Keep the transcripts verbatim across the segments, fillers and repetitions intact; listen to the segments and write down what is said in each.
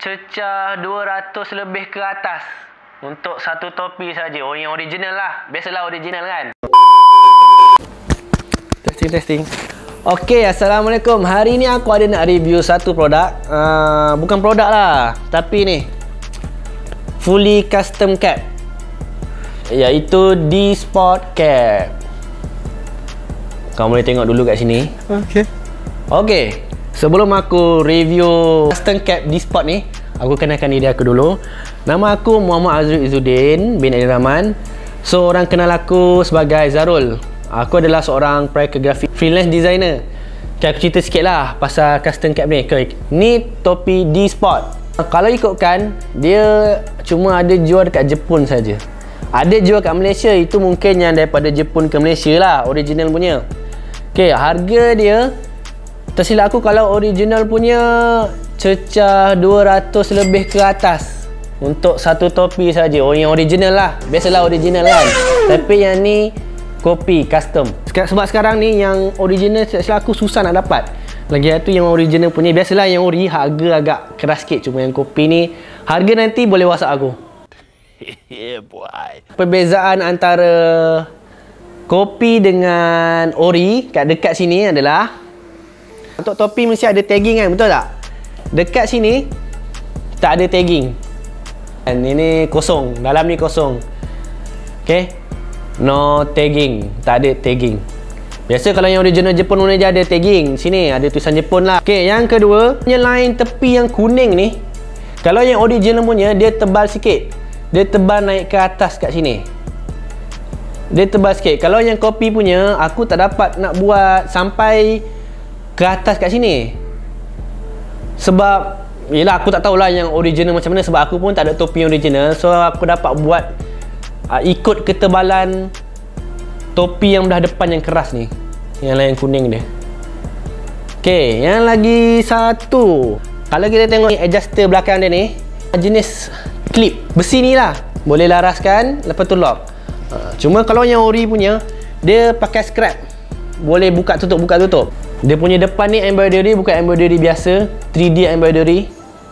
cecah dua ratus lebih ke atas untuk satu topi saja. Oh, yang original lah. Biasalah original kan. Testing testing. Okey, assalamualaikum. Hari ni aku ada nak review satu produk. Uh, bukan produk lah, tapi ni fully custom cap, iaitu D-Sport cap. Kau boleh tengok dulu kat sini. Okey. Okey, sebelum aku review custom cap D-Sport ni, aku kenalkan diri aku dulu. Nama aku Muhammad Azrul Izzuddin bin Adi Rahman. So, orang kenal aku sebagai Zarul. Aku adalah seorang graphic freelance designer. Okay, aku cerita sikit lah pasal custom cap ni. Okay, ni topi D-Sport. Kalau ikutkan, dia cuma ada jual dekat Jepun saja. Ada jual kat Malaysia, itu mungkin yang daripada Jepun ke Malaysia lah, original punya. Okay, harga dia, tersilap aku kalau original punya cecah dua ratus lebih ke atas untuk satu topi saja. Oh, yang original lah. Biasalah original kan. Tapi yang ni kopi custom. Sebab sekarang ni yang original tersilap aku susah nak dapat. Lagi satu yang original punya, biasalah yang ori harga agak keras sikit. Cuma yang kopi ni harga nanti boleh WhatsApp aku. Yeah, boy. Perbezaan antara kopi dengan ori kat dekat sini adalah, untuk topi mesti ada tagging kan, betul tak? Dekat sini tak ada tagging. Dan ini kosong, dalam ni kosong. Okay, no tagging, tak ada tagging. Biasa kalau yang original Jepun punya dia ada tagging. Sini ada tulisan Jepun lah. Okay, yang kedua, punya line tepi yang kuning ni, kalau yang original punya dia tebal sikit. Dia tebal naik ke atas kat sini. Dia tebal sikit. Kalau yang kopi punya, aku tak dapat nak buat sampai ke atas kat sini. Sebab, yelah aku tak tahulah yang original macam mana. Sebab aku pun tak ada topi yang original. So aku dapat buat uh, ikut ketebalan topi yang belah depan yang keras ni. Yang lain kuning dia. Okay, yang lagi satu, kalau kita tengok ni adjuster belakang dia ni, jenis clip besi ni lah. Boleh laraskan, lepas tu lock. uh, Cuma kalau yang ori punya, dia pakai scrap. Boleh buka tutup, buka tutup. Dia punya depan ni embroidery, bukan embroidery biasa, three D embroidery.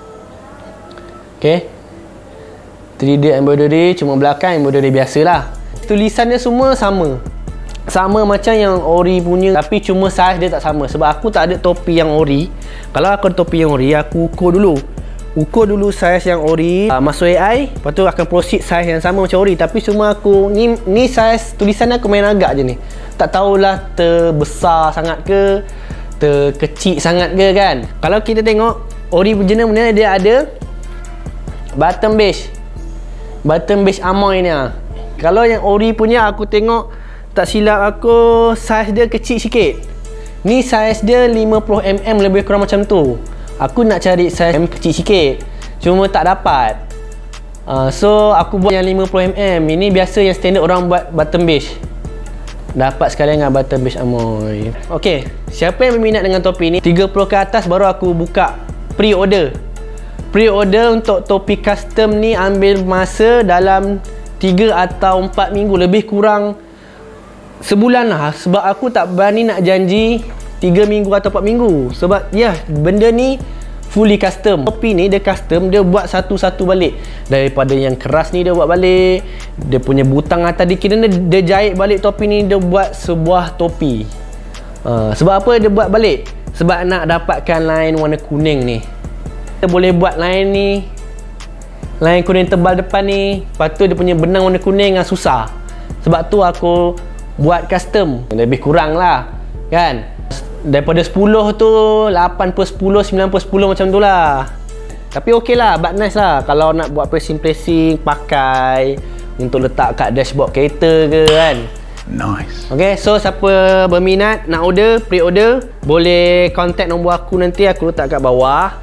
Okay, three D embroidery, cuma belakang embroidery biasa lah. Tulisannya semua sama. Sama macam yang ori punya, tapi cuma saiz dia tak sama. Sebab aku tak ada topi yang ori. Kalau aku ada topi yang ori, aku ukur dulu. Ukur dulu saiz yang ori, uh, masuk A I, lepas tu akan proceed saiz yang sama macam ori. Tapi cuma aku, ni ni saiz tulisan aku main agak je ni. Tak tahulah terbesar sangat ke, terkecil sangat ke kan. Kalau kita tengok ori original punya, dia ada button beige, button beige amoy ni lah. Kalau yang ori punya, aku tengok tak silap aku, saiz dia kecil sikit. Ni saiz dia lima puluh milimeter, lebih kurang macam tu. Aku nak cari saiz yang kecil sikit, cuma tak dapat. uh, So aku buat yang lima puluh milimeter. Ini biasa yang standard orang buat button beige. Dapat sekali dengan button beige amoy. Okay, siapa yang berminat dengan topi ni, tiga puluh ke atas baru aku buka pre-order. Pre-order untuk topi custom ni ambil masa dalam tiga atau empat minggu, lebih kurang sebulan lah. Sebab aku tak berani nak janji tiga minggu atau empat minggu. Sebab ya, benda ni fully custom. Topi ni dia custom, dia buat satu-satu balik. Daripada yang keras ni dia buat balik, dia punya butang atas dikira dia, dia jahit balik topi ni, dia buat sebuah topi. uh, Sebab apa dia buat balik? Sebab nak dapatkan line warna kuning ni. Dia boleh buat line ni, line kuning tebal depan ni, lepas tu dia punya benang warna kuning yang susah. Sebab tu aku buat custom. Lebih kurang lah kan, daripada sepuluh tu lapan per sepuluh, sembilan per sepuluh macam tu lah. Tapi okey lah, but nice lah. Kalau nak buat pressing-pressing, pakai untuk letak kat dashboard kereta ke kan. Nice. Okay, so siapa berminat nak order, pre-order, boleh contact nombor aku nanti, aku letak kat bawah,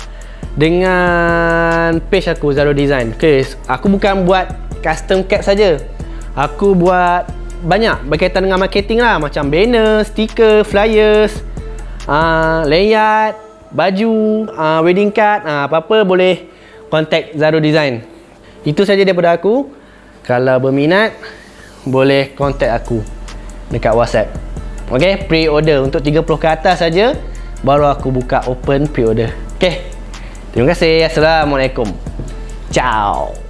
dengan page aku, Zarul Design. Okay, aku bukan buat custom cap saja. Aku buat banyak berkaitan dengan marketing lah. Macam banner, stiker, flyers, uh, layout, baju, uh, wedding card, uh, apa-apa boleh contact Zarul Design. Itu saja daripada aku. Kalau berminat, boleh contact aku dekat WhatsApp. Okay, pre-order untuk tiga puluh ke atas saja, baru aku buka open pre-order. Okay, Terima kasih. Assalamualaikum. Ciao.